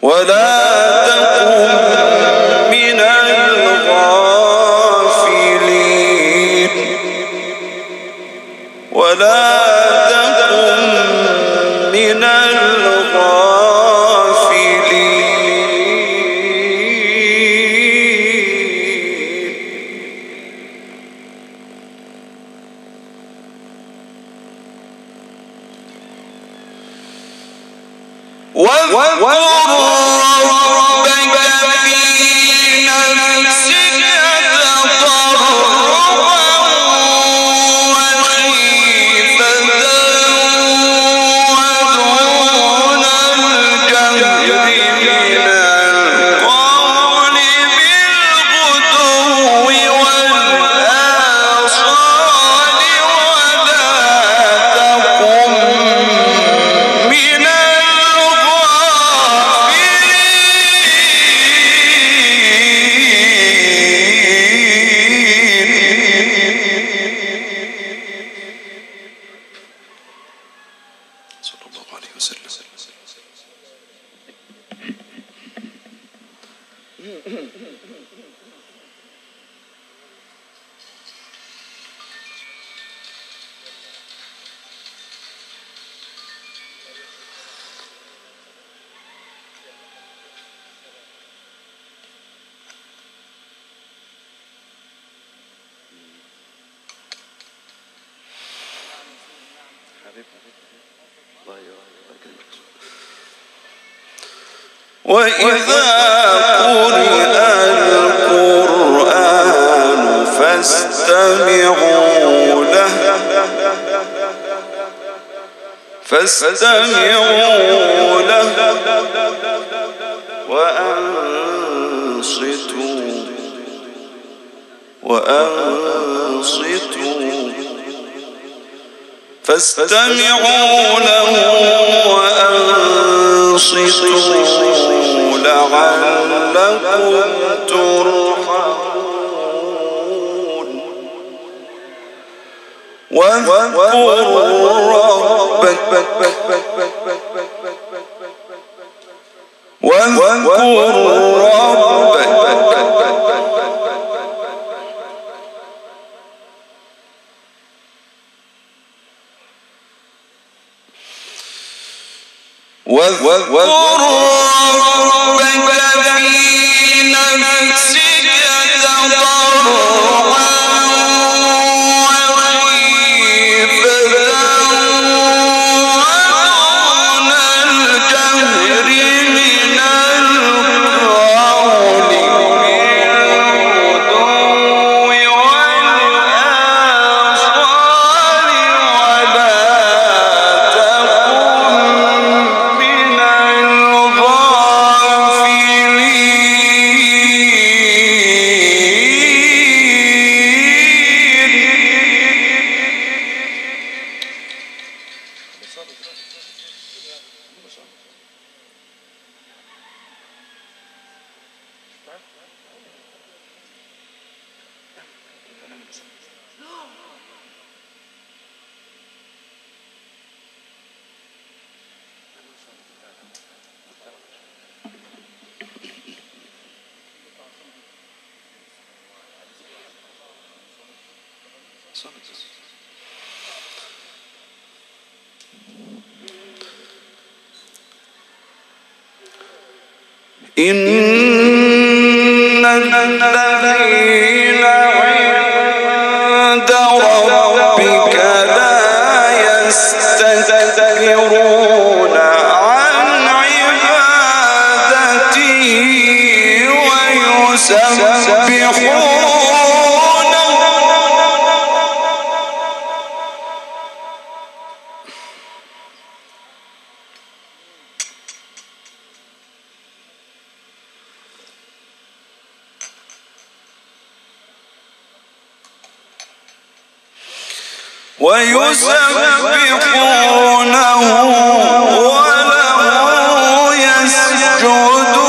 ولا تكن من الغافلين ولا تكن من واذكر ربك في نفسك تضرعا وخيفة ودون الجهر من القول بالغدو والآصال ولا تكن من وإذا قرئ القرآن فاستمعوا له وأنصتوا فاستمعوا له وأنصتوا لعلكم ترحمون واذكر ربك في نفسك تضرعا وخيفة ودون الجهر من القول بالغدو والآصال ولا إن الذين عند ربك لا يستكبرون عن عبادته ويسبحون ويسبحونه وله يسجدون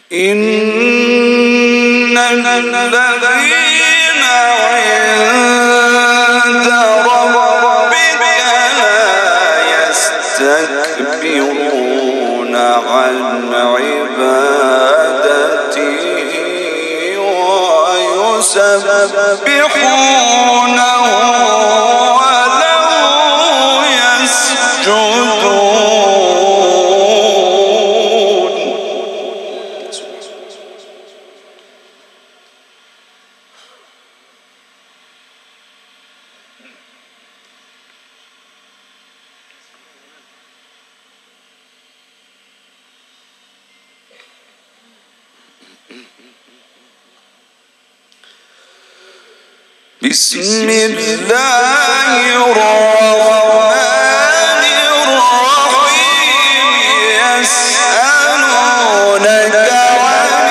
إن الذين عند ربك لا يستكبرون عن عبادته ويسبحونه وله يسجدون. بسم الله الرحمن الرحيم يسألونك عن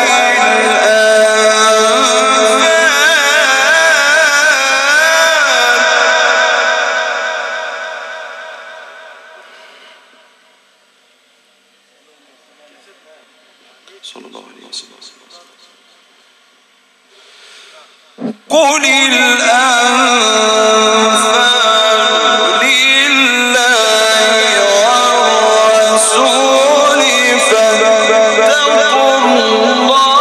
الأنفال صلى الله عليه وسلم. قل الأنفال لله والرسول فاتقوا الله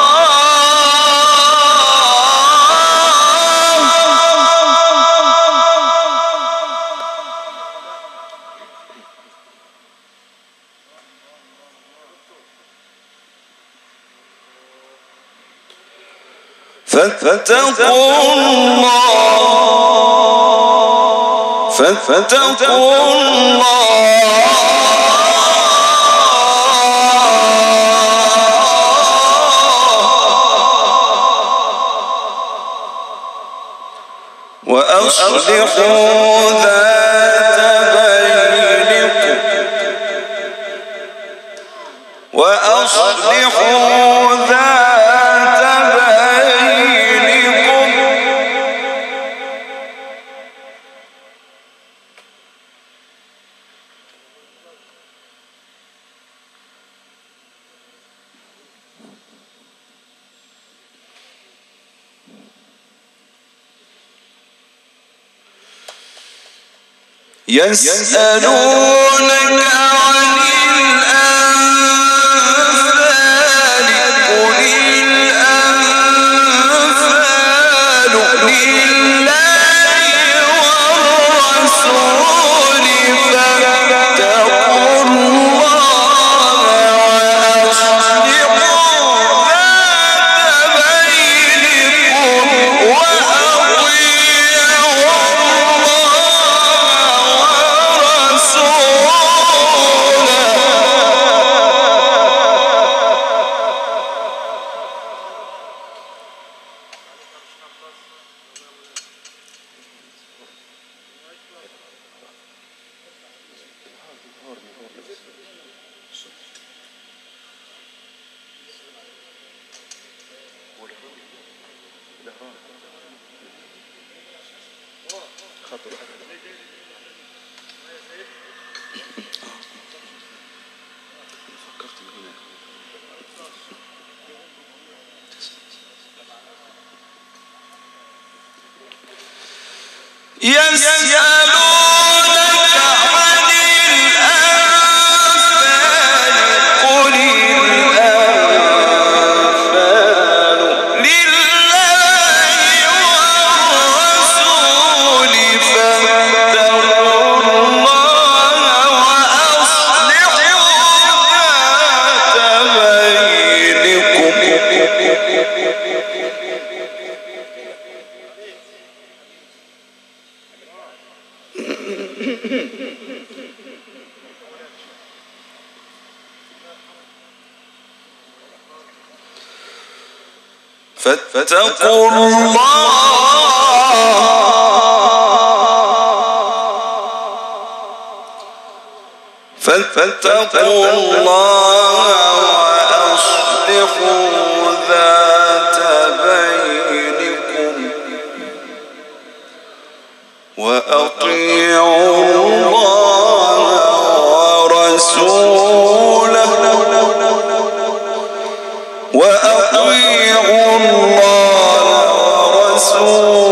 وأصلحوا ذات بينكم يسألونك عن الأنفال قل الأنفال لله والرسول فاتقوا الله وأصلحوا ذات بينكم يسألونك عن الأنفال قل الأنفال لله والرسول فاتقوا الله وأصلحوا ذات فاتقوا الله وأصلحوا ذات بينكم وأطيعوا الله ورسوله وأطيعوا الله ورسوله